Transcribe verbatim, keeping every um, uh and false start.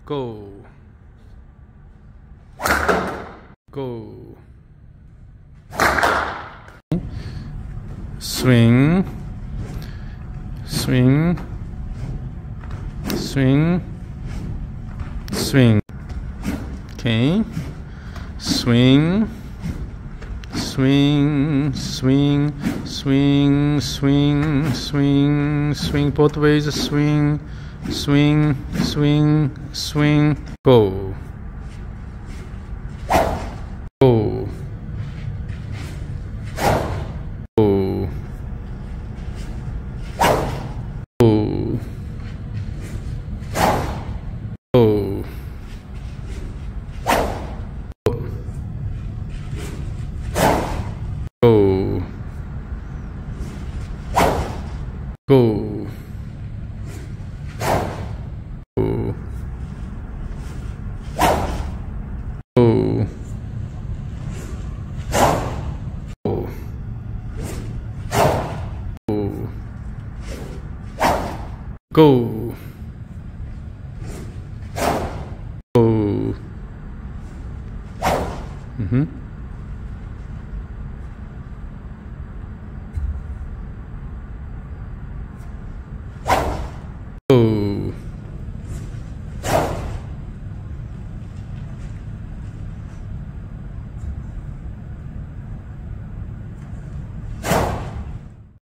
Go. Go. Swing. Swing. Swing. Swing. Okay. Swing. Swing, swing, swing, swing, swing, swing both ways, swing, swing, swing, swing, go. Go. Go. Go. Go. Go. Go. Go. Go. Go. Go. Go. Go. Mm-hmm.